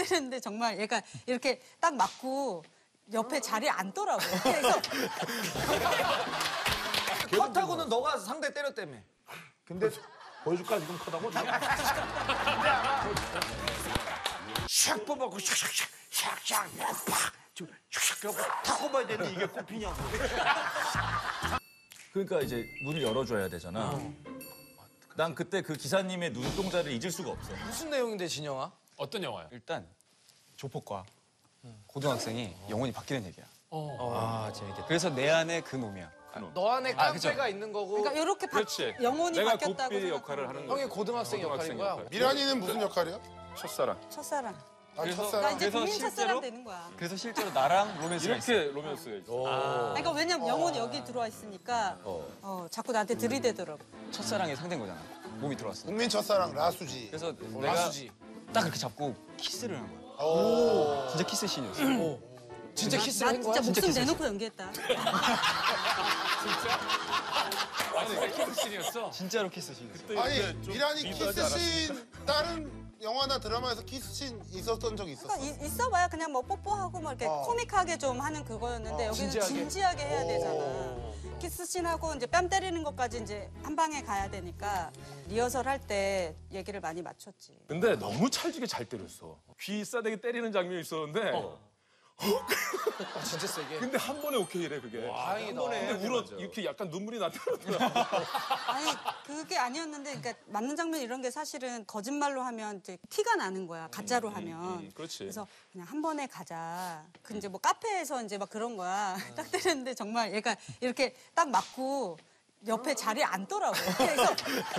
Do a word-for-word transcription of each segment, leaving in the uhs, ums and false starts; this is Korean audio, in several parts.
때리는데 정말 얘가 이렇게 딱 맞고 옆에 자리에 앉더라고. 그래서 컷하고는 너가 상대 때렸다며. 근데 보여줄까 지금 컷하고? 샥 뽑아고 샥샥샥 샥샥 팍 지금 샥샥 하고 탁 뽑아야 되는데 이게 꼽히냐고. 그러니까 이제 문을 열어줘야 되잖아. 어. 난 그때 그 기사님의 눈동자를 잊을 수가 없어. 무슨 내용인데, 진영아? 어떤 영화야? 일단 조폭과 고등학생이 영혼이 바뀌는 얘기야. 어. 아, 재밌겠다. 그래서 내 안에 그 놈이야. 너 안에 아, 깡패가 있는 거고. 그러니까 이렇게 바, 영혼이 내가 바뀌었다고 고삐 생각하는 역할을 하는 거야. 거야. 형이 고등학생, 고등학생 역할인 거야? 역할. 미란이는 무슨 역할이야? 첫사랑. 첫사랑. 아, 그래서- 나 첫사랑. 이제 그래서 국민 첫사랑 실제로? 되는 거야. 그래서 실제로 나랑 로맨스가 있어. 이렇게 로맨스가 있어. 그러니까 왜냐면 영혼이 여기 들어와 있으니까 어, 자꾸 나한테 들이대더라고. 첫사랑이 상대인 거잖아. 몸이 들어왔어. 국민 첫사랑 라수지. 그래서 내가 라수지. 딱 그렇게 잡고 키스를 한 거야. 오. 진짜 키스 씬이었어. 진짜 나, 키스를 한 거야? 진짜 진짜 목숨 키스했어. 내놓고 연기했다. 아, 진짜 키스씬이었어? 진짜로 키스 씬이었어. 아니 미란이 키스씬 다른 영화나 드라마에서 키스씬 있었던 적 있었어? 그러니까 이- 있어봐야 그냥 뭐 뽀뽀하고 뭐 이렇게 어. 코믹하게 좀 하는 그거였는데 어, 여기는 진지하게? 진지하게, 해야 되잖아. 키스씬하고 이제 뺨 때리는 것까지 이제 한 방에 가야 되니까 리허설 할 때 얘기를 많이 맞췄지. 근데 너무 찰지게 잘 때렸어. 귀 싸대기 때리는 장면이 있었는데 아, 진짜 세게. 근데 한 번에 오케이래 그게. 다행이다. 근데 울어 이렇게 약간 눈물이 나더라고. 아니 그게 아니었는데 그러니까 맞는 장면 이런 게 사실은 거짓말로 하면 이제 티가 나는 거야. 가짜로 하면. 음, 그렇지. 그래서 그냥 한 번에 가자. 그 이제 뭐 카페에서 이제 막 그런 거야. 딱 때렸는데 정말 얘가 이렇게 딱 맞고 옆에 자리에 앉더라고. 그래서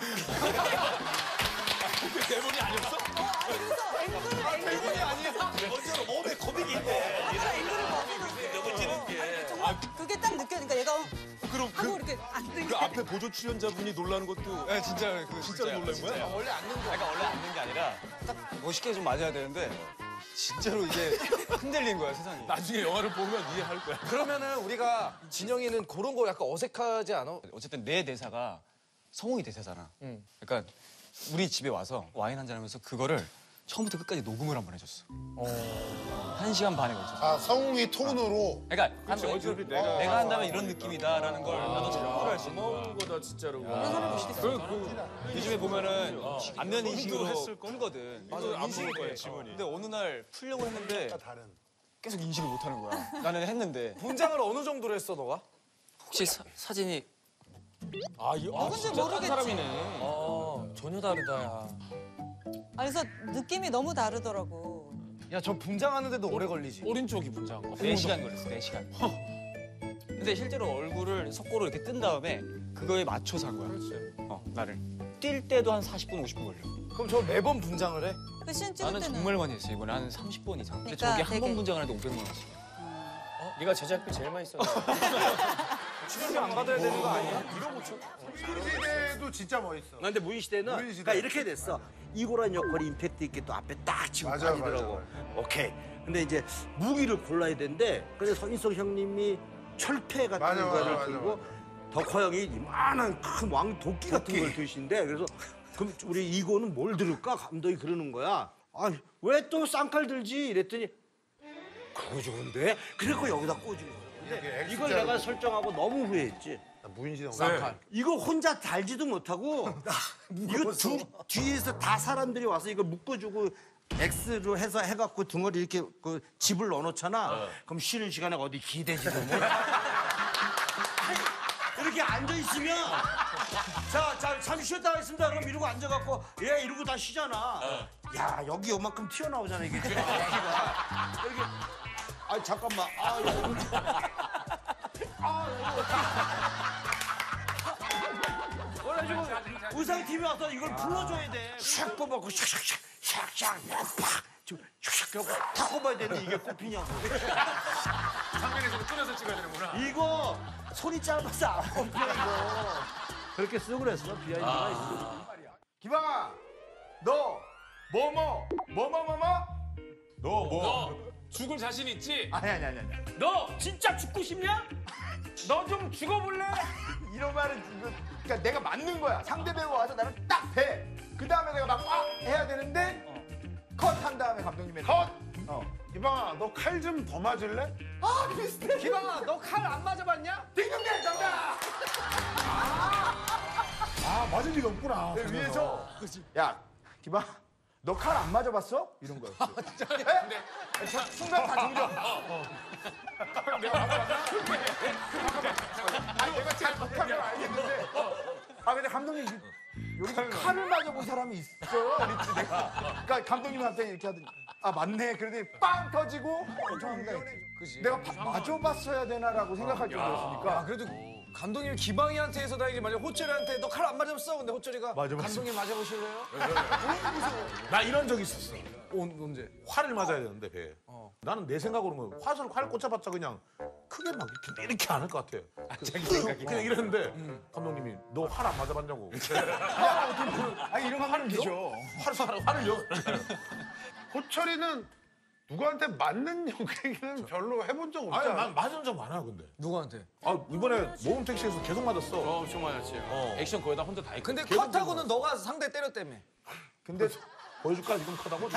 대본이 아니었어? 어, 아니 그래서 앵글 앵글이 아니야. 어쩌면 몸에 고민이 있네. 앵글을 먹이고 있어. 정말 그게 딱 느껴지니까 얘가 그럼 하고 이렇게 앉는 그 게. 앞에 보조 출연자분이 놀라는 것도 네, 진짜 그 진짜로 놀란 거야? 원래 앉는 거. 그러니까 원래 앉는 게 아니라 딱 멋있게 좀 맞아야 되는데 진짜로 이제 흔들린 거야 세상이. 나중에 영화를 보면 이해할 거야. 그러면은 우리가 진영이는 그런 거 약간 어색하지 않아? 어쨌든 내 대사가 성웅이 대사잖아. 응. 그러니까 우리 집에 와서 와인 한잔 하면서 그거를 처음부터 끝까지 녹음을 한 번 해줬어. 한 시간 반에 걸쳐서. 아 성웅이 톤으로. 그러니까 한 번, 어차피 그, 내가- 내가 한다면 이런 느낌이다라는 걸 나도 참고를 할 수 있는 거야. 고마운 거다 진짜로. 그런 사람 멋있겠어. 그, 그, 요즘에 보면은 안면 인식으로 했을 풀거든. 맞아, 안 보일 거야, 지문이. 근데 어느 날 풀려고 했는데 다른. 계속 인식을 못 하는 거야. 나는 했는데. 분장을 어느 정도로 했어, 너가? 혹시 사, 사진이 아, 이, 아, 누군지 진짜 딴 모르겠지. 사람이네. 어, 전혀 다르다, 야. 아, 그래서 느낌이 너무 다르더라고. 야, 저 분장하는데도 오래 걸리지. 오른쪽이 분장. 네 시간 걸렸어, 네 시간. 근데 실제로 얼굴을 석고로 이렇게 뜬 다음에 그거에 맞춰서 한 거야. 그렇지. 어, 나를. 뛸 때도 한 사십 분, 오십 분 걸려. 그럼 저 매번 분장을 해? 그 씬 찍을 나는 때는 정말 많이 했어, 이번에 한 삼십 번 이상. 근데 그러니까 저기 한 번 되게- 분장을 하는데 오백만 원씩. 네가 제작비 제일 많이 써. 출연료 안 받아야 되는 거 아니야? 무인시대도 진짜 멋있어. 근데 무인시대는 무인시대. 그러니까 이렇게 됐어. 이고란 역할이 임팩트 있게 또 앞에 딱 치고 맞아, 빠지더라고. 맞아, 오케이. 근데 이제 무기를 골라야 되는데 근데 서인석 형님이 철폐 같은 맞아, 맞아, 거를 맞아, 들고 덕화 형이 이만한 큰 왕 도끼 같은 걸 드신데 그래서 그럼 우리 이고는 뭘 들을까? 감독이 그러는 거야. 아, 왜 또 쌍칼 들지? 이랬더니 그거 좋은데? 그래갖고 여기다 꽂은 거야. 근데 이게 이걸 X자로 내가 설정하고 너무 후회했지. 무인시대. 쌍칼. 이거 혼자 달지도 못하고 이거 두, 뒤에서 다 사람들이 와서 이거 묶어주고 X로 해서 해갖고 둥어리 이렇게 그 집을 넣어놓잖아. 그럼 쉬는 시간에 어디 기대지도 못. 이렇게 앉아있으면 자, 자, 잠시 쉬었다 하겠습니다. 그럼 이러고 앉아갖고 예, 이러고 다 쉬잖아. 야, 여기 요만큼 튀어나오잖아, 이게. 여기가. 여기. 아, 잠깐만. 아, 여기. 그래가지고 의상팀이 와서 이걸 불러줘야 돼. 샥 뽑아갖고 샥샥샥 샥샥 팍 지금 샥샥 하고 탁 뽑아야 되는데 이게 꼽히냐고. 상면에서 끊어서 찍어야 되는구나. 이거 손이 짧아서 안 꼽혀 이거. 그렇게 쓰고 그랬어. 비하인드가 있어. 기방아, 너 뭐뭐 뭐뭐뭐뭐? 너 뭐? 죽을 자신 있지? 아니 아니 아니 아니. 너 진짜 죽고 싶냐? 너 좀 죽어볼래? 이런 말은 이거 그러니까 내가 맞는 거야. 상대 배우가 와서 나를 딱 대. 그 다음에 내가 막 아! 해야 되는데 컷 한 다음에 감독님의 컷! 기방아, 너 칼 좀 더 맞을래? 아 비슷해. 기방아, 너 칼 안 맞아봤냐? 딩동댕 정답. 아, 맞을 리가 없구나. 위에서 야 기방 너 칼 안 맞아봤어? 이런 거였어. 아, 진짜? 네? 저 순간 다 정적. 내가 맞아봤나? 아니 내가 잘 못하면 알겠는데. 아 근데 감독님 여기서 칼을 맞아본 사람이 있어. 어린지 내가. 그러니까 감독님한테 이렇게 하더니 아 맞네. 그러더니 빵 터지고 죄송합니다. 내가 바, 맞아봤어야 되나라고 생각할 정도였으니까. 아, 그래도 감독님이 기방이한테 해서 다행히 만약 호철이한테 너 칼 안 맞았어? 근데 호철이가 맞아봤어. 감독님 맞아보실래요? 나 이런 적 있었어. 언제? 활을 맞아야 되는데 배에. 나는 내 생각으로는 화살 활 꽂아봤자 그냥 크게 막 이렇게 이렇게 안 할 것 같아. 자기 생각이. 그냥 이랬는데 감독님이 너 활 안 맞아봤냐고. 아니 이런 거 하면 되죠. 활 활을 여. 호철이는 누구한테 맞는 연기는 별로 해본 적 없잖아. 아니, 난 맞은 적 많아 근데. 누구한테? 아 이번에 모험 택시에서 계속 맞았어. 엄청 많았지. 액션 거의 다 혼자 다 했고. 근데 컷하고는 너가 상대 때렸다며. 근데 보여줄까 지금 컷하고?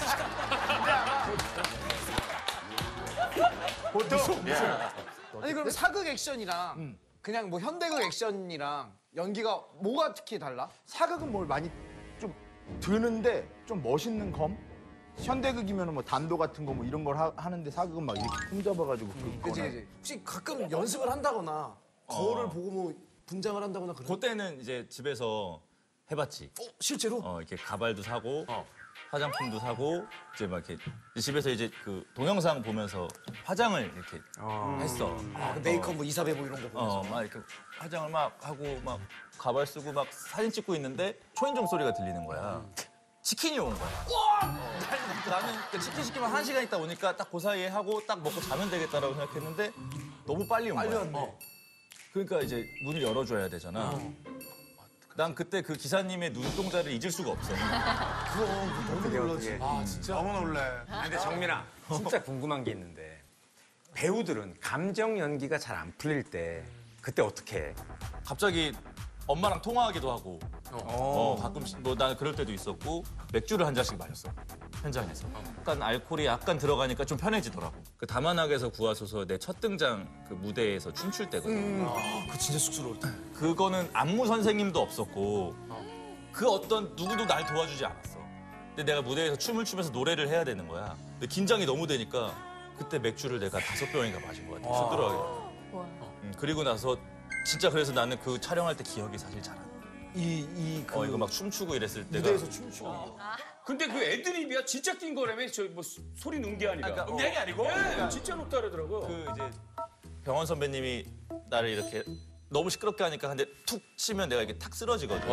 보통 아니 그럼 사극 액션이랑 그냥 뭐 현대극 액션이랑 연기가 뭐가 특히 달라? 사극은 뭘 많이 좀 드는데 좀 멋있는 검? 현대극이면 뭐 단도 같은 거 뭐 이런 걸 하, 하는데 사극은 막 이렇게 흠잡아가지고 그 그치, 그치. 혹시 가끔 연습을 한다거나 거울을 보고 뭐 분장을 한다거나 그래? 그때는 이제 집에서 해봤지. 어, 실제로? 어, 이렇게 가발도 사고 화장품도 사고 이제 막 이렇게 집에서 이제 그 동영상 보면서 화장을 이렇게 했어. 아, 그 메이크업 뭐 이사배 뭐 이런 거 보면서. 어, 막 이렇게 화장을 막 하고 막 가발 쓰고 막 사진 찍고 있는데 초인종 소리가 들리는 거야. 치킨이 온 거야. 어, 나는 그 치킨 시키면 한 시간 있다 오니까 딱 그 사이에 하고 딱 먹고 자면 되겠다라고 생각했는데 너무 빨리 온 빨리 거야. 왔네. 어. 그러니까 이제 문을 열어줘야 되잖아. 어. 난 그때 그 기사님의 눈동자를 잊을 수가 없어. 너무 놀라지. 아 진짜 너무 놀래. 근데 정민아, 진짜 궁금한 게 있는데 배우들은 감정 연기가 잘 안 풀릴 때 그때 어떻게 해? 갑자기 엄마랑 통화하기도 하고 어, 가끔씩 뭐 나는 그럴 때도 있었고 맥주를 한 잔씩 마셨어 현장에서 약간 알코올이 약간 들어가니까 좀 편해지더라고 그 다만학에서 구하소서 내 첫 등장 그 무대에서 춤출 때거든 음, 아, 그 진짜 쑥스러울 때. 그거는 안무 선생님도 없었고 그 어떤 누구도 날 도와주지 않았어 근데 내가 무대에서 춤을 추면서 노래를 해야 되는 거야 근데 긴장이 너무 되니까 그때 맥주를 내가 다섯 병인가 마신 것 같아 쑥스러워하게 음, 그리고 나서 진짜 그래서 나는 그 촬영할 때 기억이 사실 잘 안 나. 이, 이, 그 어, 이거 막 춤추고 이랬을 때가. 무대에서 춤추고. 근데 그 애드립이야 진짜 낀 거라며 저 뭐 소리 넣은 게 아니라. 그러니까, 음량이 아니고? 네, 진짜 넣었다 그러더라고요. 그 이제 병원 선배님이 나를 이렇게 너무 시끄럽게 하니까 근데 툭 치면 내가 이렇게 탁 쓰러지거든.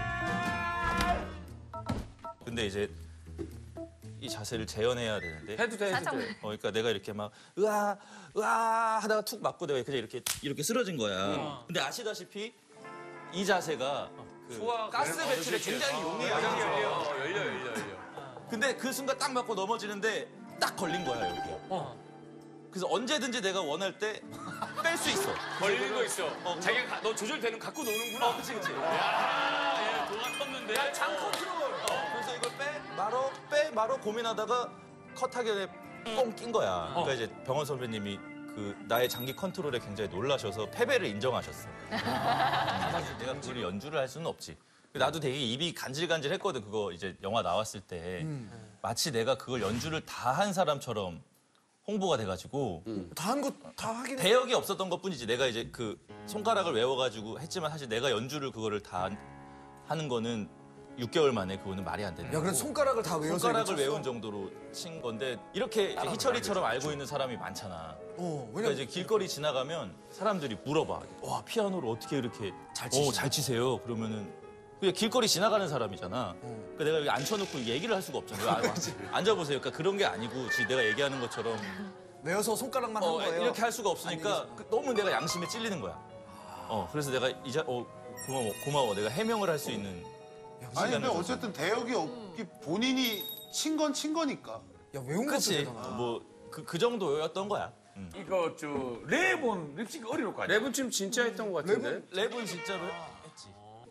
근데 이제 이 자세를 재현해야 되는데. 해도 돼, 해도 돼. 어, 그러니까 내가 이렇게 막 으아 으아 하다가 툭 맞고 내가 그냥 이렇게 이렇게 쓰러진 거야. 근데 아시다시피 이 자세가 그 가스 배출에 굉장히 용이해요. 열려, 열려, 열려, 열려. 근데 그 순간 딱 맞고 넘어지는데 딱 걸린 거야 여기. 그래서 언제든지 내가 원할 때 뺄 수 있어. 걸리는 거 있어. 어, 자기가 가- 너 조절되는 갖고 노는구나. 어, 그치 그치. 야, 얘 도가 텄는데. 야, 장 컨트롤. 어, 그래서 이걸 빼 말어 빼 말어 고민하다가 컷하게 뻥 낀 거야. 그러니까 이제 병원 선배님이 그 나의 장기 컨트롤에 굉장히 놀라셔서 패배를 인정하셨어. 사실 내가 그걸 연주를 할 수는 없지. 나도 되게 입이 간질간질했거든. 그거 이제 영화 나왔을 때 마치 내가 그걸 연주를 다 한 사람처럼 홍보가 돼가지고 다 한 거 다 하긴 해. 배역이 없었던 것뿐이지. 내가 이제 그 손가락을 외워가지고 했지만 사실 내가 연주를 그거를 다 하는 거는 육 개월 만에 그거는 말이 안 되는 야, 거고. 그래서 손가락을 다 외워서 손가락을 이거 쳤어? 외운 정도로 친 건데 이렇게 이제 희철이처럼 알고 있는 사람이 많잖아. 어, 그러니까 왜냐면 이제 길거리 지나가면 사람들이 물어봐. 와 피아노를 어떻게 이렇게 잘 어, 치시나? 잘 치세요? 그러면은 그냥 길거리 지나가는 사람이잖아. 그러니까 내가 여기 앉혀놓고 얘기를 할 수가 없잖아. 아, 앉아보세요. 그러니까 그런 게 아니고 지금 내가 얘기하는 것처럼 외워서 손가락만 한 어, 거예요. 이렇게 할 수가 없으니까 그- 너무 내가 양심에 찔리는 거야. 어 그래서 내가 이제 어 고마워 고마워 내가 해명을 할 수 있는. 아니 근데 시간을 줘서. 어쨌든 대역이 없기 본인이 친 건 친 거니까. 야, 외운 것도 그치 대단하다. 뭐그 그 정도였던 거야. 음. 이거 저 랩은 립싱 어려울 거 아니야? 랩은 좀 진짜 했던 거 같은데. 랩은 진짜로 했지.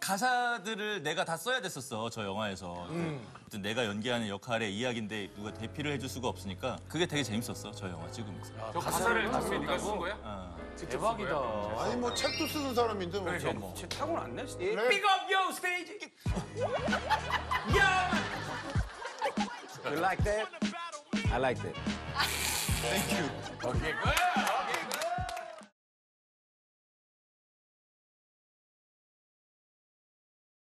가사들을 내가 다 써야 됐었어 저 영화에서. 음. 아무튼 내가 연기하는 역할의 이야기인데 누가 대피를 해줄 수가 없으니까 그게 되게 재밌었어 저 영화 찍으면서. 저 가사를 당연히 네가 쓴 거야? 어. 대박이다. 아니 뭐 책도 쓰는 사람인데 뭐. 그러니까 뭐. 타고났네. 그래. Big up yo stage. Yeah. You like that? I like that. 오케이, good.